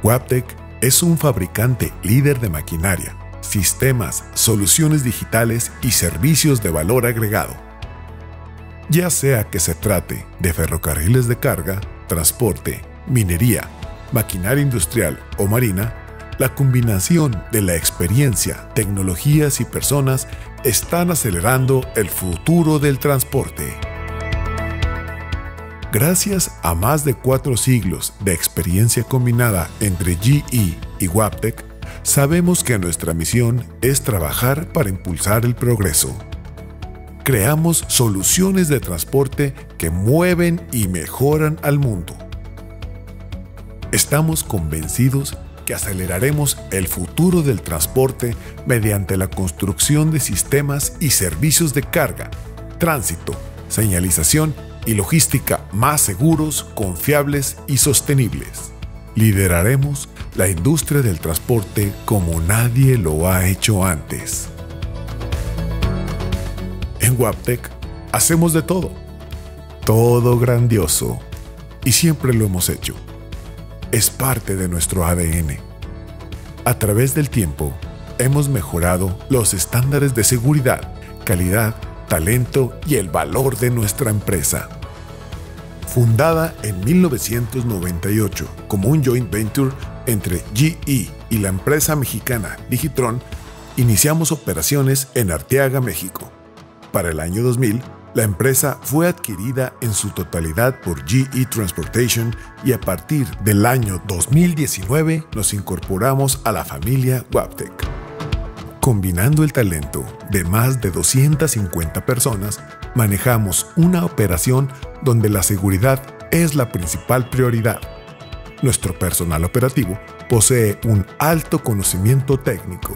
Wabtec es un fabricante líder de maquinaria, sistemas, soluciones digitales y servicios de valor agregado. Ya sea que se trate de ferrocarriles de carga, transporte, minería, maquinaria industrial o marina, la combinación de la experiencia, tecnologías y personas están acelerando el futuro del transporte. Gracias a más de 4 siglos de experiencia combinada entre GE y Wabtec, sabemos que nuestra misión es trabajar para impulsar el progreso. Creamos soluciones de transporte que mueven y mejoran al mundo. Estamos convencidos que aceleraremos el futuro del transporte mediante la construcción de sistemas y servicios de carga, tránsito, señalización y logística más seguros, confiables y sostenibles. Lideraremos la industria del transporte como nadie lo ha hecho antes. En Wabtec hacemos de todo. Todo grandioso. Y siempre lo hemos hecho. Es parte de nuestro ADN. A través del tiempo, hemos mejorado los estándares de seguridad, calidad, talento y el valor de nuestra empresa. Fundada en 1998 como un joint venture entre GE y la empresa mexicana Digitron, iniciamos operaciones en Arteaga, México. Para el año 2000, la empresa fue adquirida en su totalidad por GE Transportation y a partir del año 2019 nos incorporamos a la familia Wabtec. Combinando el talento de más de 250 personas, manejamos una operación donde la seguridad es la principal prioridad. Nuestro personal operativo posee un alto conocimiento técnico.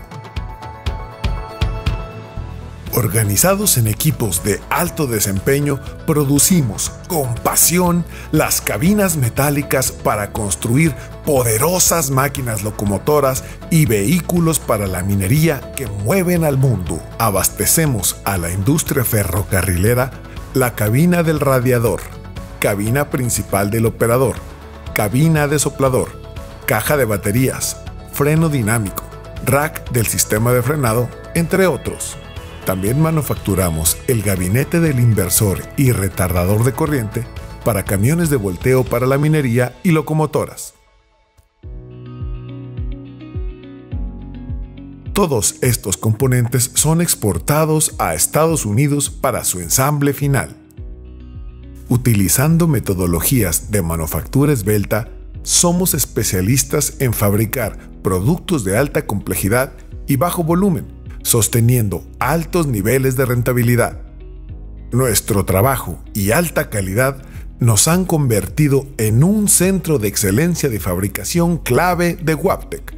Organizados en equipos de alto desempeño, producimos con pasión las cabinas metálicas para construir poderosas máquinas locomotoras y vehículos para la minería que mueven al mundo. Abastecemos a la industria ferrocarrilera la cabina del radiador, cabina principal del operador, cabina de soplador, caja de baterías, freno dinámico, rack del sistema de frenado, entre otros. También manufacturamos el gabinete del inversor y retardador de corriente para camiones de volteo para la minería y locomotoras. Todos estos componentes son exportados a Estados Unidos para su ensamble final. Utilizando metodologías de manufactura esbelta, somos especialistas en fabricar productos de alta complejidad y bajo volumen, sosteniendo altos niveles de rentabilidad. Nuestro trabajo y alta calidad nos han convertido en un centro de excelencia de fabricación clave de Wabtec.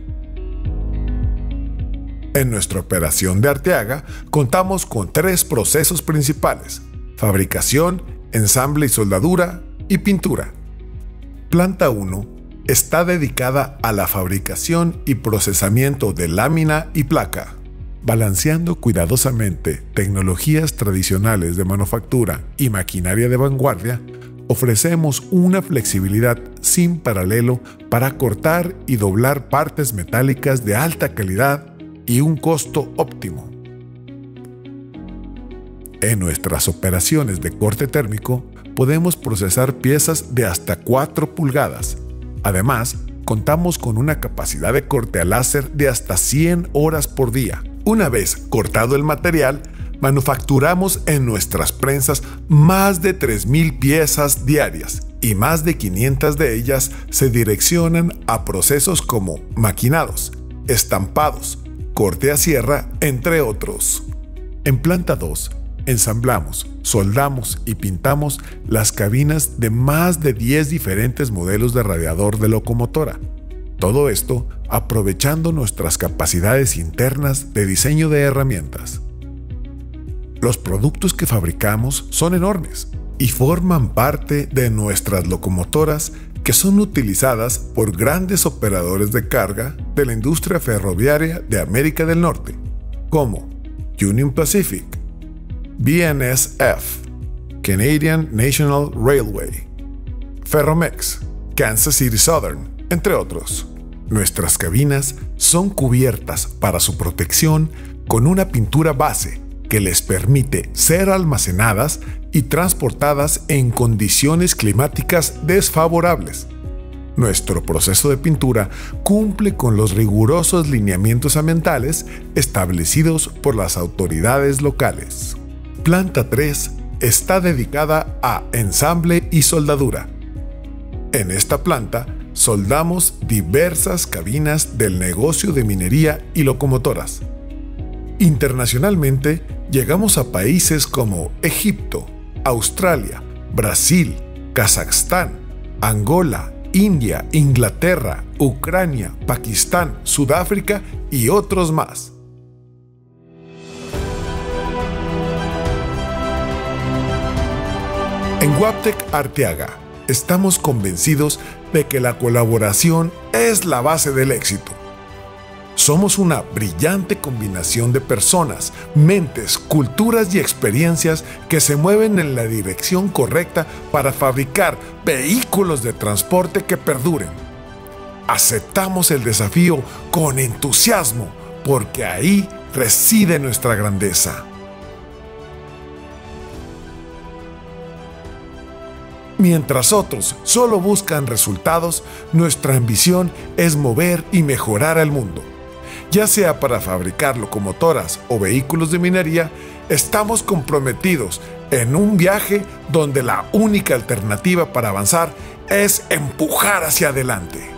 En nuestra operación de Arteaga contamos con 3 procesos principales: fabricación, ensamble y soldadura y pintura. Planta 1 está dedicada a la fabricación y procesamiento de lámina y placa. Balanceando cuidadosamente tecnologías tradicionales de manufactura y maquinaria de vanguardia, ofrecemos una flexibilidad sin paralelo para cortar y doblar partes metálicas de alta calidad y un costo óptimo. En nuestras operaciones de corte térmico, podemos procesar piezas de hasta 4 pulgadas. Además, contamos con una capacidad de corte a láser de hasta 100 horas por día. Una vez cortado el material, manufacturamos en nuestras prensas más de 3,000 piezas diarias y más de 500 de ellas se direccionan a procesos como maquinados, estampados, corte a sierra, entre otros. En planta 2, ensamblamos, soldamos y pintamos las cabinas de más de 10 diferentes modelos de radiador de locomotora. Todo esto aprovechando nuestras capacidades internas de diseño de herramientas. Los productos que fabricamos son enormes y forman parte de nuestras locomotoras que son utilizadas por grandes operadores de carga de la industria ferroviaria de América del Norte, como Union Pacific, BNSF, Canadian National Railway, Ferromex, Kansas City Southern, entre otros. Nuestras cabinas son cubiertas para su protección con una pintura base que les permite ser almacenadas y transportadas en condiciones climáticas desfavorables. Nuestro proceso de pintura cumple con los rigurosos lineamientos ambientales establecidos por las autoridades locales. Planta 3 está dedicada a ensamble y soldadura. En esta planta soldamos diversas cabinas del negocio de minería y locomotoras. Internacionalmente, llegamos a países como Egipto, Australia, Brasil, Kazajstán, Angola, India, Inglaterra, Ucrania, Pakistán, Sudáfrica y otros más. En Waptec Arteaga estamos convencidos de que la colaboración es la base del éxito. Somos una brillante combinación de personas, mentes, culturas y experiencias que se mueven en la dirección correcta para fabricar vehículos de transporte que perduren. Aceptamos el desafío con entusiasmo, porque ahí reside nuestra grandeza. Mientras otros solo buscan resultados, nuestra ambición es mover y mejorar al mundo. Ya sea para fabricar locomotoras o vehículos de minería, estamos comprometidos en un viaje donde la única alternativa para avanzar es empujar hacia adelante.